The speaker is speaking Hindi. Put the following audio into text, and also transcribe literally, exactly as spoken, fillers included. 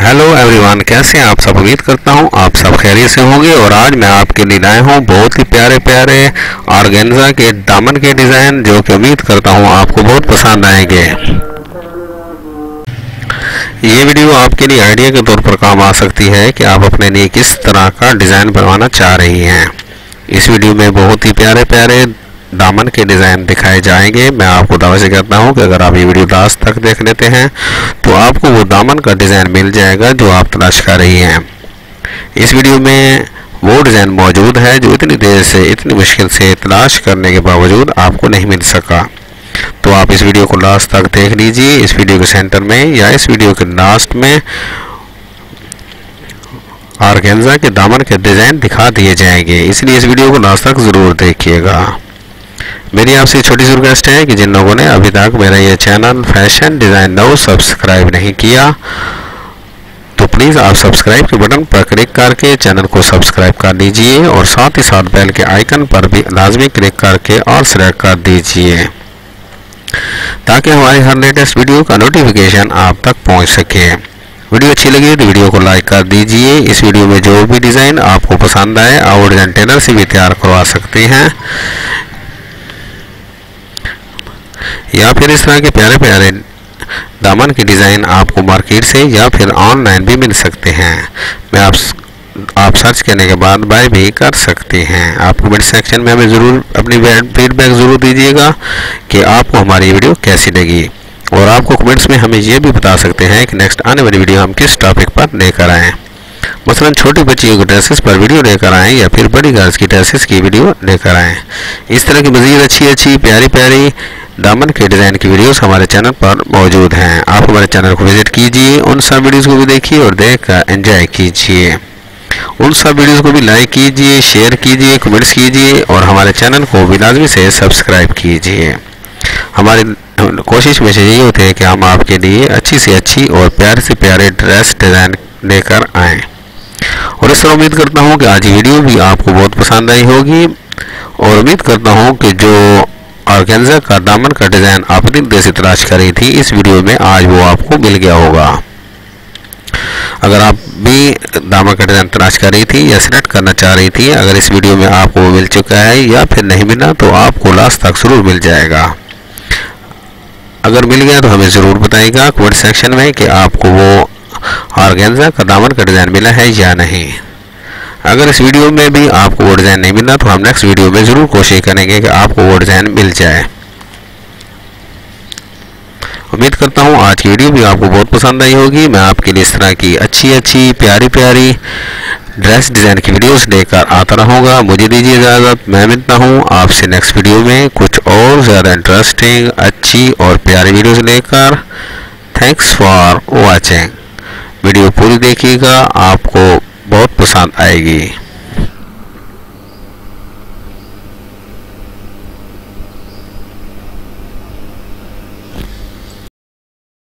हेलो एवरीवन, कैसे हैं आप सब। उम्मीद करता हूं आप सब खैरियत से होंगे। और आज मैं आपके लिए लाया हूं बहुत ही प्यारे प्यारे ऑर्गेन्जा के दामन के डिज़ाइन, जो कि उम्मीद करता हूं आपको बहुत पसंद आएंगे। ये वीडियो आपके लिए आइडिया के तौर पर काम आ सकती है कि आप अपने लिए किस तरह का डिज़ाइन बनवाना चाह रही हैं। इस वीडियो में बहुत ही प्यारे प्यारे दामन के डिज़ाइन दिखाए जाएंगे। मैं आपको दावे से कहता हूं कि अगर आप ये वीडियो लास्ट तक देख लेते हैं तो आपको वो दामन का डिज़ाइन मिल जाएगा जो आप तलाश कर रही हैं। इस वीडियो में वो डिज़ाइन मौजूद है जो इतनी देर से इतनी मुश्किल से तलाश करने के बावजूद आपको नहीं मिल सका। तो आप इस वीडियो को लास्ट तक देख लीजिए। इस वीडियो के सेंटर में या इस वीडियो के लास्ट में ऑर्गेन्जा के दामन के डिज़ाइन दिखा दिए जाएंगे, इसलिए इस वीडियो को लास्ट तक ज़रूर देखिएगा। मेरी आपसे छोटी सी रिक्वेस्ट है कि जिन लोगों ने अभी तक मेरा ये channel fashion design now subscribe नहीं किया तो प्लीज़ आप सब्सक्राइब के बटन पर क्लिक करके चैनल को सब्सक्राइब कर लीजिए और साथ ही साथ बेल के आइकन पर भी लाजमी क्लिक करके ऑल सेलेक्ट कर दीजिए ताकि हमारी हर लेटेस्ट वीडियो का नोटिफिकेशन आप तक पहुंच सके। वीडियो अच्छी लगी तो वीडियो को लाइक कर दीजिए। इस वीडियो में जो भी डिज़ाइन आपको पसंद आए आप डिज़ाइन टेलर से भी तैयार करवा सकते हैं या फिर इस तरह के प्यारे प्यारे दामन के डिज़ाइन आपको मार्केट से या फिर ऑनलाइन भी मिल सकते हैं। मैं आप आप सर्च करने के बाद बाय भी कर सकते हैं। आप कमेंट सेक्शन में हमें ज़रूर अपनी फीडबैक ज़रूर दीजिएगा कि आपको हमारी वीडियो कैसी लगी, और आपको कमेंट्स में हमें ये भी बता सकते हैं कि नेक्स्ट आने वाली वीडियो हम किस टॉपिक पर लेकर आएँ। मसलन छोटी बच्चियों की ड्रेसेस पर वीडियो लेकर आएँ या फिर बड़ी गर्ल्स की ड्रेसेस की वीडियो लेकर आएँ। इस तरह की मज़ीद अच्छी अच्छी प्यारी प्यारी दामन के डिज़ाइन की वीडियोस हमारे चैनल पर मौजूद हैं। आप हमारे चैनल को विजिट कीजिए, उन सब वीडियोस को भी देखिए और देख कर एंजॉय कीजिए। उन सब वीडियोस को भी लाइक कीजिए, शेयर कीजिए, कमेंट्स कीजिए और हमारे चैनल को भी लाजमी से सब्सक्राइब कीजिए। हमारी कोशिश में से यही होती है कि हम आपके लिए अच्छी से अच्छी और प्यारे से प्यारे ड्रेस डिज़ाइन लेकर आएँ। और इस तरह उम्मीद करता हूँ कि आज की वीडियो भी आपको बहुत पसंद आई होगी, और उम्मीद करता हूँ कि जो ऑर्गेन्जा का दामन का डिज़ाइन आप इतनी देर से तलाश कर रही थी इस वीडियो में आज वो आपको मिल गया होगा। अगर आप भी दामन का डिज़ाइन तलाश कर रही थी या सिलेक्ट करना चाह रही थी, अगर इस वीडियो में आपको वो मिल चुका है या फिर नहीं मिला तो आपको लास्ट तक ज़रूर मिल जाएगा। अगर मिल गया तो हमें ज़रूर बताइएगा कमेंट सेक्शन में कि आपको वो ऑर्गेन्जा का दामन का डिज़ाइन मिला है या नहीं। अगर इस वीडियो में भी आपको वो डिज़ाइन नहीं मिला तो हम नेक्स्ट वीडियो में ज़रूर कोशिश करेंगे कि आपको वो डिज़ाइन मिल जाए। उम्मीद करता हूँ आज की वीडियो भी आपको बहुत पसंद आई होगी। मैं आपके लिए इस तरह की अच्छी अच्छी प्यारी प्यारी ड्रेस डिज़ाइन की वीडियोस लेकर आता रहूँगा। मुझे दीजिए इजाज़त, मैं मिलता हूँ आपसे नेक्स्ट वीडियो में कुछ और ज़्यादा इंटरेस्टिंग अच्छी और प्यारी वीडियोस लेकर। Thanks for watching. वीडियो पूरी देखिएगा, आपको बहुत पसंद आएगी।